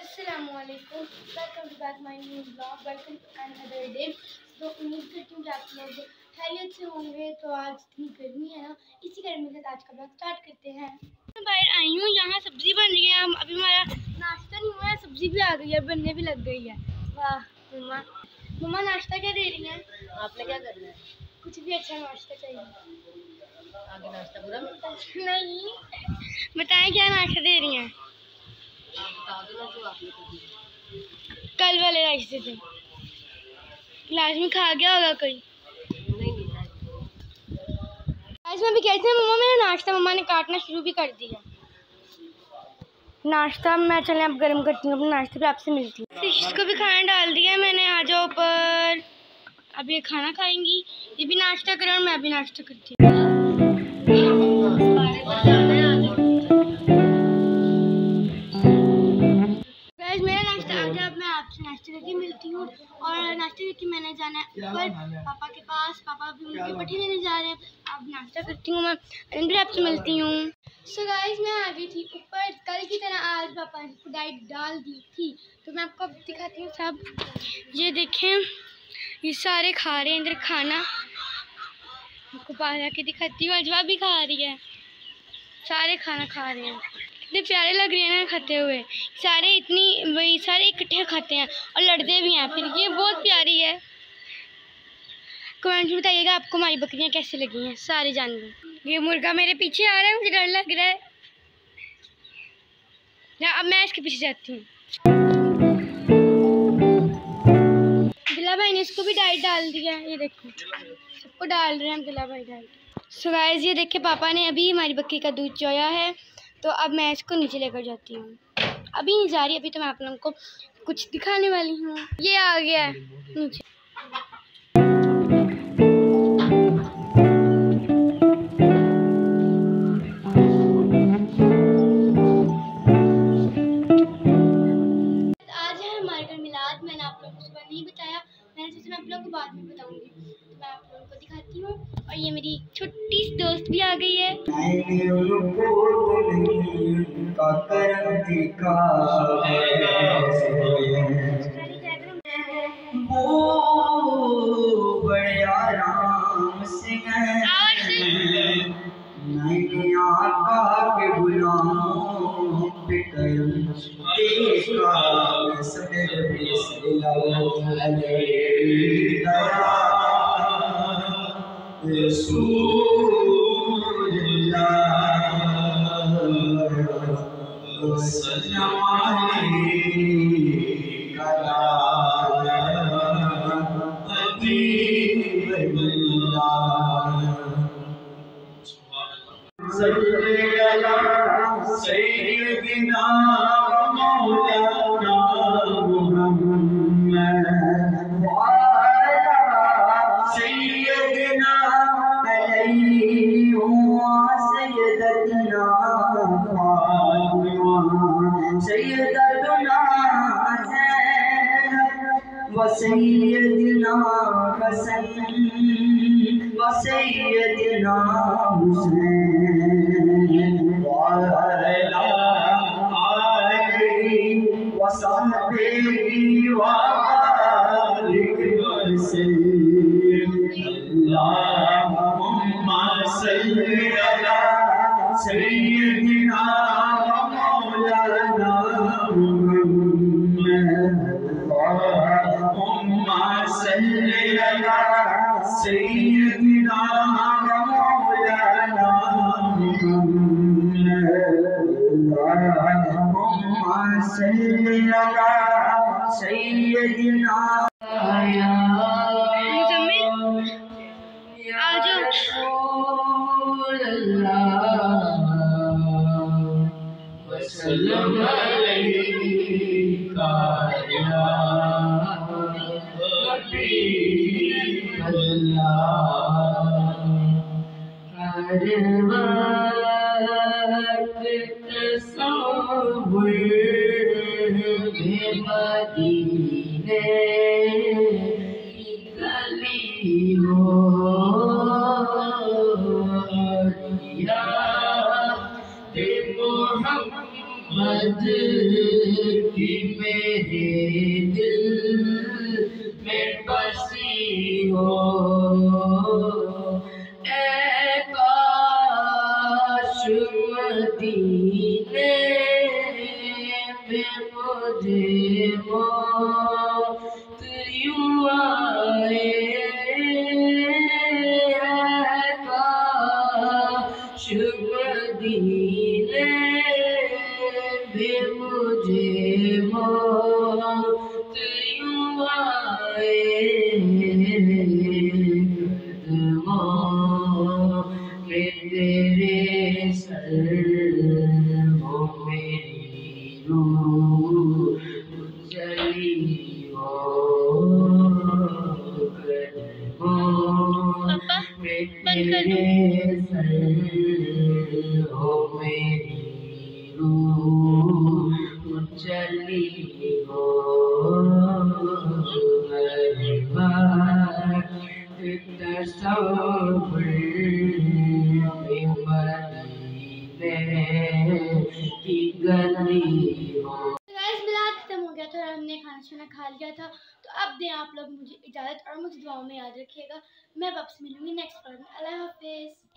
अस्सलामुअलैकुम, welcome to back my new blog, welcome to another day. तो उम्मीद करती हूँ कि आप लोग खैरियत से होंगे। तो आज इतनी गर्मी है ना, इसी गर्मी के साथ आज का ब्लॉग स्टार्ट करते हैं। मैं बाहर आई हूँ, यहाँ सब्जी बन रही है। अभी हमारा नाश्ता नहीं हुआ है, सब्जी भी आ गई है, बनने भी लग गई है। वाह मम्मा, मम्मा नाश्ता क्या दे रही हैं? आपने क्या करना है? कुछ भी अच्छा नाश्ता चाहिए। आगे नाश्ता पूरा मिलता है? नहीं, बताएं क्या नाश्ता दे रही हैं? कल वाले राइस से थे, लाजमी खा गया होगा कोई। आज मैं भी कहती हूँ मम्मा मेरा नाश्ता, मम्मा ने काटना शुरू भी कर दिया। नाश्ता मैं चले अब गर्म करती हूँ, अपने नाश्ते पे आपसे मिलती हूँ। इसको भी खाना डाल दिया मैंने, आ जाओ ऊपर। अब ये खाना खाएंगी, ये भी नाश्ता करें और मैं भी नाश्ता करती हूँ। मेरा नाश्ता आ गया, अब मैं आपसे नाश्ते करके मिलती हूँ। और नाश्ते करके मैंने जाना है ऊपर पापा के पास, पापा भी उनके पट्टी लेने जा रहे हैं। अब नाश्ता करती हूँ मैं, फिर आपसे मिलती हूँ। सो गाइस मैं आ गई थी ऊपर, कल की तरह आज पापा ने डाइट डाल दी थी, तो मैं आपको अब दिखाती हूँ सब। ये देखें, ये सारे खा रहे हैं इधर खाना, आपको बाहर आके दिखाती हूँ। अजवा भी खा रही है, सारे खाना खा रहे हैं, कितने प्यारे लग रहे हैं ना खाते हुए। सारे इतनी वही सारे इकट्ठे खाते हैं और लड़ते भी हैं फिर, ये बहुत प्यारी है। कमेंट में बताइएगा आपको हमारी बकरियां कैसी लगी हैं, सारे जानवर। ये मुर्गा मेरे पीछे आ रहा है, मुझे डर लग रहा है ना। अब मैं इसके पीछे जाती हूँ। दिला भाई ने इसको भी डाइट डाल दिया, ये देखो सबको डाल रहे हैं दिला भाई डाइट। सो गाइस ये देखिए, पापा ने अभी हमारी बकरी का दूध चोया है, तो अब मैं इसको नीचे लेकर जाती हूँ। अभी नहीं जा रही, अभी तो मैं आप लोगों को कुछ दिखाने वाली हूँ। ये आ गया है नीचे। आज है हमारे घर मिलाद, मैंने आप लोगों को सुबह नहीं बताया, मैंने सोचा मैं आप लोगों को बाद में बताऊंगी। तो मैं आप लोगों को दिखाती हूँ। और ये मेरी छोटी सी दोस्त भी आ गई है। सैयदना मौलाना मुहम्मद सैयदना अलैहि सैयदना फातिमा सैयदना ज़ैनब व सैयदना हसन व सैयदना हुसैन सैयदना मौलाना मुहम्मद सल्ली अला सैयदना मौलाना मुहम्मद सल्ली अला सैयदना वसल्लम अलैका या हबीबल्लाह। हर वक्त तसव्वुर में मदीने मुझे मौत यूं आए काश मदीने में मुझे मौत यूं आए कदमों में तेरे सर हो मेरी रूह चली हो कदमों में तेरे सर हो मेरी रूह चली हो हर बार तस्वीर में मदीने की गली हो। गाइस मिलाद खत्म हो गया था और हमने खाना शाना खा लिया था, तो अब दें आप लोग मुझे इजाज़त और मुझे दुआओं में याद रखिएगा। मैं वापस मिलूंगी नेक्स्ट पार्ट में। अल्लाह हाफिज़।